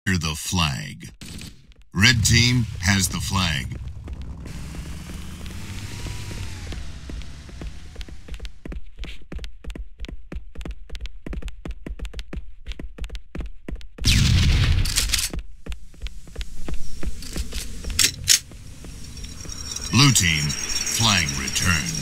the flag. Red team has the flag. Blue team, flag returned.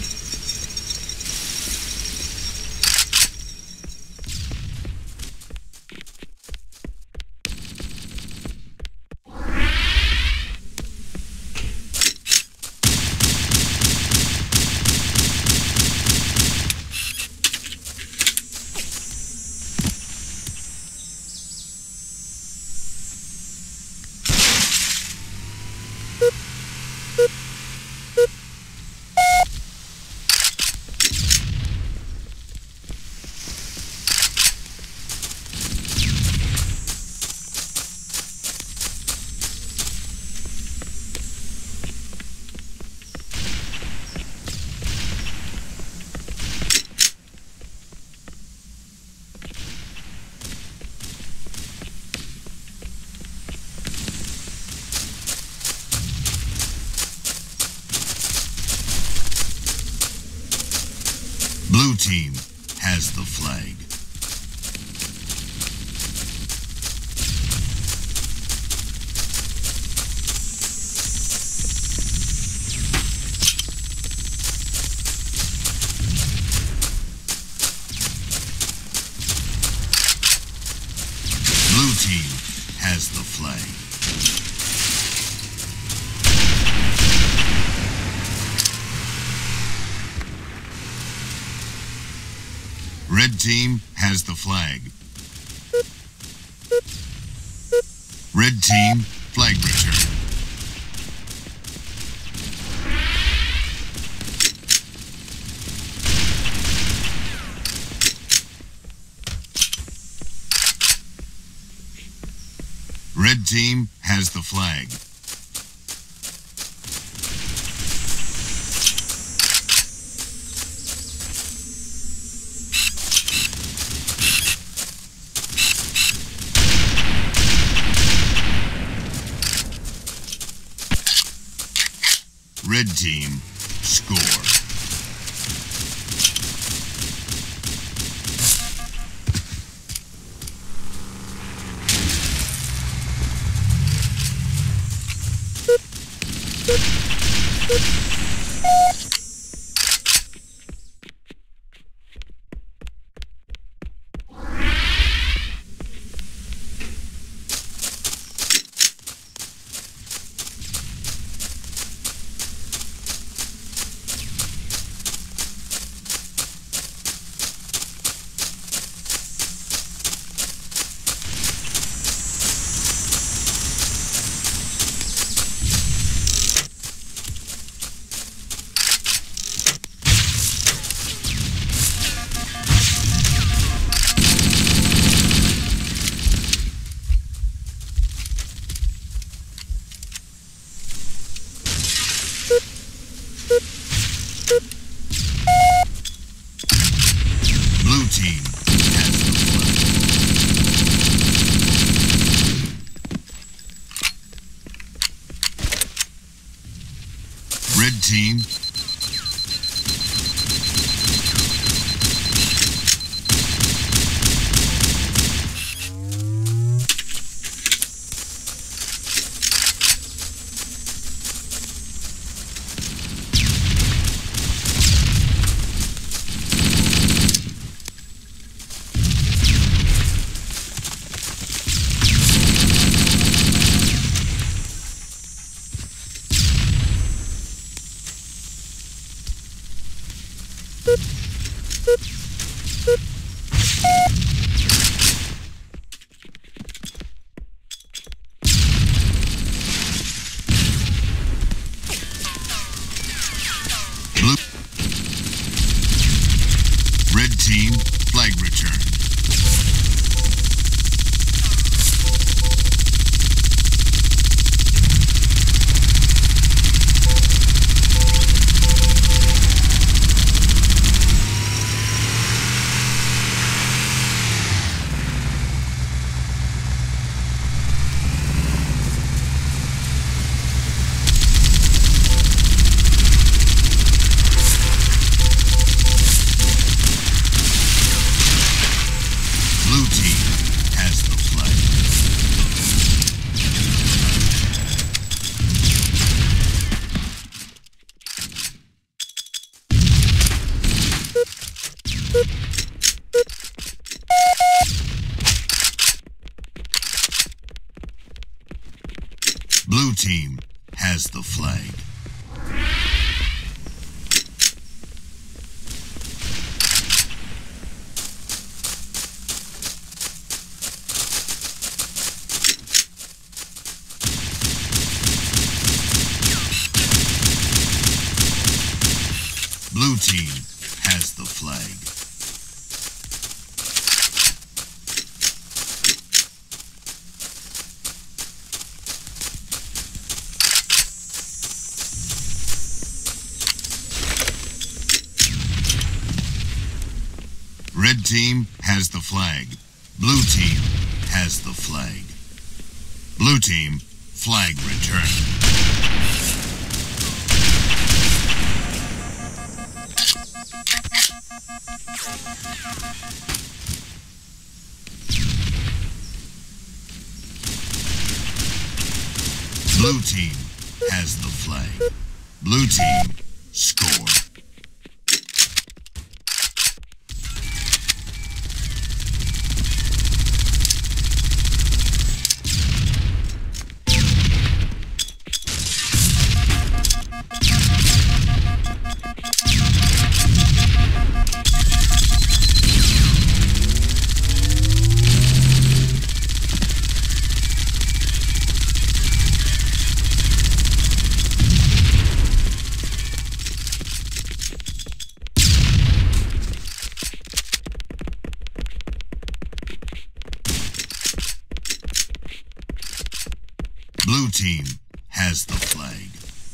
Blue team has the flag. Blue team has the flag. Red team has the flag. Red team, flag return. Red team has the flag. Red team, score. Blue team has the flag. Red team. Blue team has the flag. Blue team has the flag. Red team has the flag. Blue team has the flag. Blue team, flag returned. Blue team has the flag. Blue team, score. Blue team has the flag.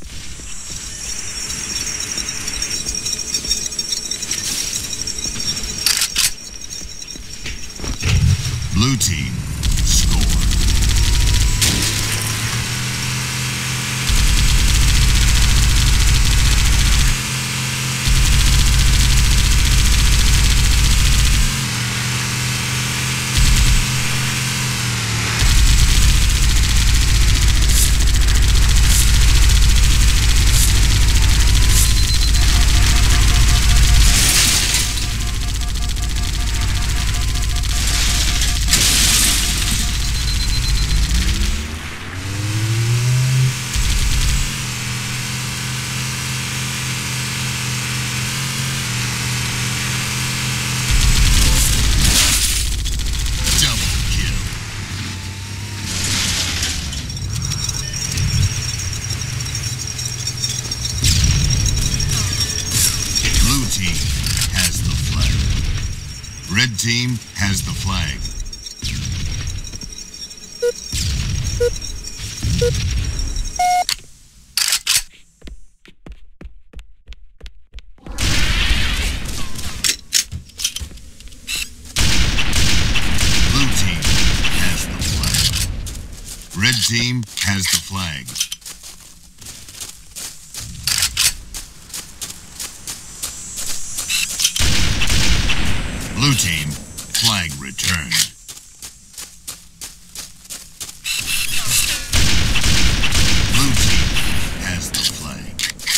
Blue team, score. Team has the flag. Red team has the flag. Blue team has the flag. Red team has the flag. Blue team, flag returned. Blue team has the flag.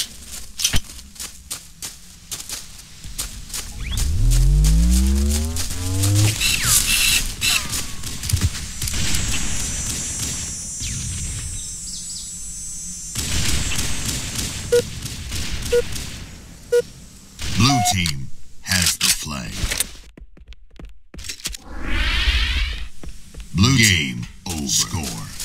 Blue team has the flag. Blue game over. Score.